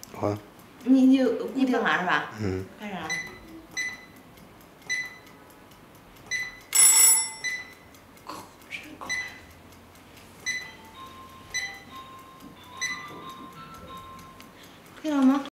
好。 你就固定了是吧？ 嗯。 开始了。可以了吗？